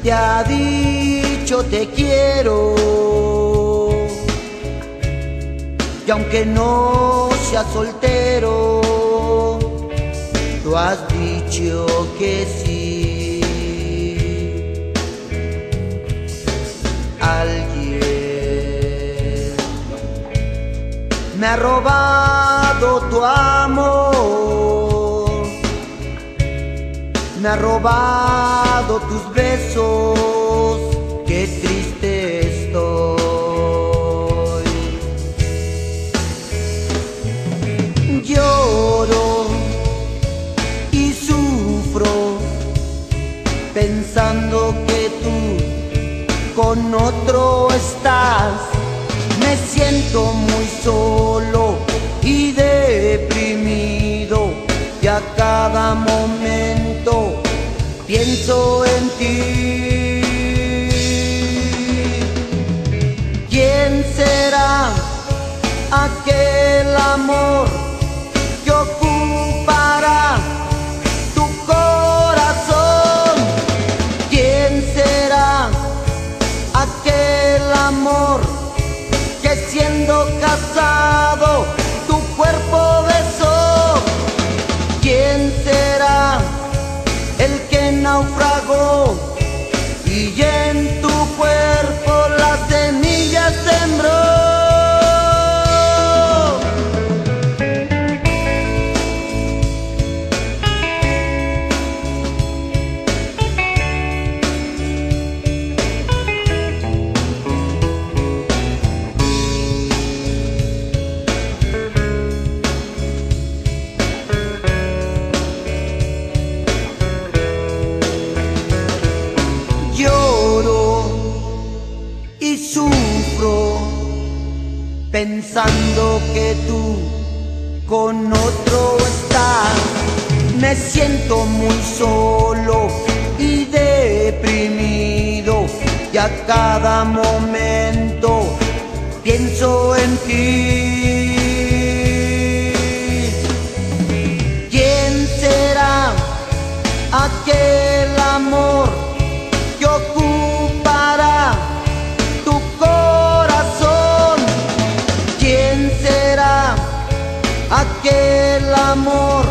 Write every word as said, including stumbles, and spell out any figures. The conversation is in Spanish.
te ha dicho te quiero, y aunque no seas soltero, tú has dicho que sí. Alguien me ha robado tu amor, me ha robado tus besos, qué triste estoy. Lloro y sufro pensando que tú con otro estás. Me siento muy solo y deprimido, y a cada momento pienso en ti. ¿Quién será aquel amor que ocupará tu corazón? ¿Quién será aquel amor que siendo casado tu cuerpo besó? ¿Quién será el que naufragó y en tu cuerpo las semillas sembró? Y sufro pensando que tú con otro estás. Me siento muy solo y deprimido, y a cada momento pienso en ti. ¿Quién será aquel amor que ocupará tu corazón? ¿Quién será aquel amor